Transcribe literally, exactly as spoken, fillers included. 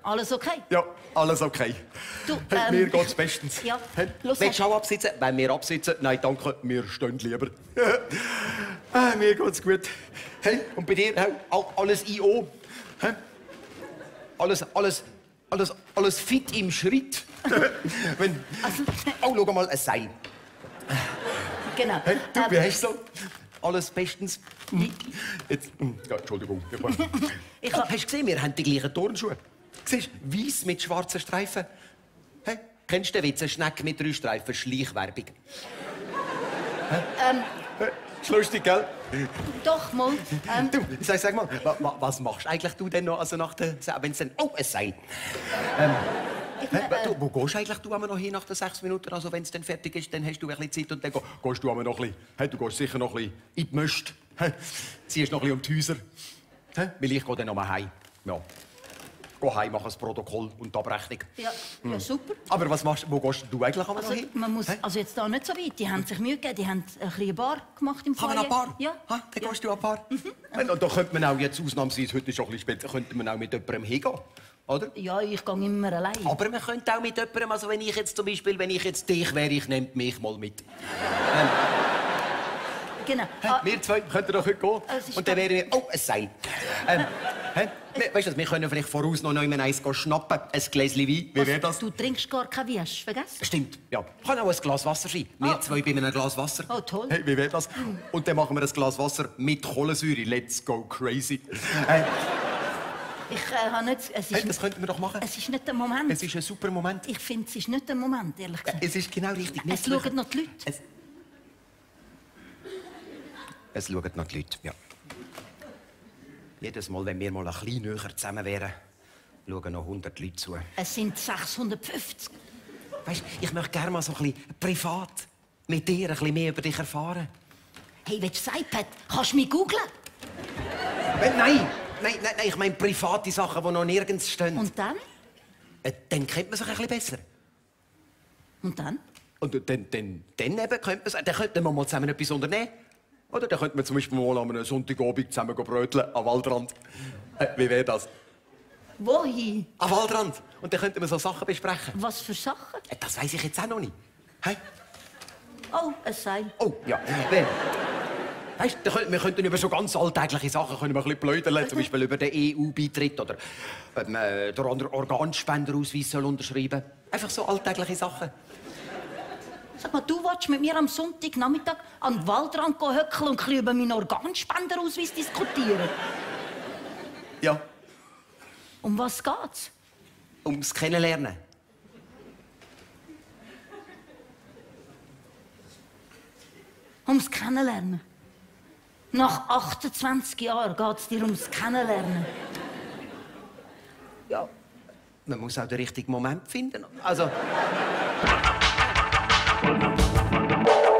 alles okay? Ja, alles okay. Du, Hey, ähm, mir geht's bestens. Ja, Hey, los, willst du auch absitzen? Wenn wir absitzen? Nein, danke, wir stehen lieber. ah, mir geht's gut. Hey, und bei dir? Hey, all- alles I O? Hey? Alles, alles, alles, alles fit im Schritt? Wenn... Also, Oh, schau mal, ein Seil. genau. Hey, du, Ähm, wie hast du so? Alles bestens? Jetzt, hm, ja, Entschuldigung. Ich oh, hab- hast du gesehen, wir haben die gleichen Turnschuhe. Siehst du, weiss mit schwarzen Streifen. Hey, kennst du den Witz, eine Schnecke mit drei Streifen, Schleichwerbung? Ähm, Hey, ist lustig, gell? doch, mal. Ähm, Du, sag, sag mal, wa, wa, was machst eigentlich du denn noch, also nach der, wenn es dann, oh, es sei. Ähm, ich, hey, äh, du, wo gehst du eigentlich du einmal noch hin nach den sechs Minuten? Also wenn es dann fertig ist, dann hast du ein bisschen Zeit und dann go, gehst du einmal noch ein bisschen. Hey, du gehst sicher noch ein bisschen in die Möst. Hey, ziehst noch ein bisschen um die Häuser. Hey, weil ich gehe dann noch mal heim. Ja. Geh heim, mach das Protokoll und die Abrechnung. ja, ja, super. Aber was machst, wo gehst du eigentlich einmal noch Also, hin? man muss, Hey? also jetzt da nicht so weit. Die haben sich Mühe gegeben. Die haben ein bisschen Bar gemacht im Haben wir Foyer. noch ein Paar? Ja. Ha, dann ja. gehst du ein Paar. Mhm. Und da könnte man auch jetzt ausnahmsweise, heute ist auch ein bisschen spät, könnte man auch mit jemandem hingehen, oder? Ja, ich gehe immer allein. Aber man könnte auch mit jemandem, also wenn ich jetzt zum Beispiel, wenn ich jetzt dich wäre, ich nehme mich mal mit. Ähm, Genau. hä, Ah, wir zwei könnten doch heute gehen. Es ist Und dann doch- wäre wir, oh, ein Seil. Ähm, hä? Wir- Weißt du, wir können vielleicht voraus noch einmal eins gehen schnappen, ein Gläschen Wein. Wie wäre das? Du trinkst gar kein Wein, hast du vergessen? Stimmt, ja. Kann auch ein Glas Wasser sein. Wir Ah. zwei bei einem Glas Wasser. Oh, toll. Hey, wie wäre das? Und dann machen wir ein Glas Wasser mit Kohlensäure. Let's go crazy. Äh, Ich äh, habe nicht... Es ist, hey, das könnten wir doch machen. es ist nicht der Moment. Es ist ein super Moment. Ich finde, es ist nicht der Moment, ehrlich gesagt. Es ist genau richtig. Es schauen noch die Leute. Es, es schauen noch die Leute, ja. Jedes Mal, wenn wir mal ein bisschen näher zusammen wären, schauen noch hundert Leute zu. Es sind sechshundertfünfzig. Weißt, ich möchte gerne mal so ein bisschen privat mit dir ein bisschen mehr über dich erfahren. Hey, willst du das iPad? Kannst du mich googlen? Äh, nein, nein, nein, nein, ich meine private Sachen, die noch nirgends stehen. Und dann? Äh, dann kennt man sich ein bisschen besser. Und dann? Und dann, dann, dann eben könnte man, dann könnten wir mal zusammen etwas unternehmen. Oder dann könnten wir zum Beispiel mal an einem Sonntagabend zusammen bröteln am Waldrand. Äh, wie wäre das? Wohin? Am Waldrand. Und dann könnten wir so Sachen besprechen. Was für Sachen? Äh, das weiß ich jetzt auch noch nicht. Hey? Oh, ein Seil. Oh, ja. Wer? Weißt, wir könnten, wir könnten über so ganz alltägliche Sachen können wir ein bisschen blödeln, zum Beispiel über den E U-Beitritt oder ob man äh, den anderen Organspenderausweis soll unterschreiben. Einfach so alltägliche Sachen. Sag mal, du willst mit mir am Sonntagnachmittag an den Waldrand gehen höckeln und ein bisschen über meinen Organspenderausweis diskutieren? Ja, Um was geht's? ums Kennenlernen. Ums Kennenlernen. Nach achtundzwanzig Jahren geht's dir ums Kennenlernen. Ja, man muss auch den richtigen Moment finden. Also...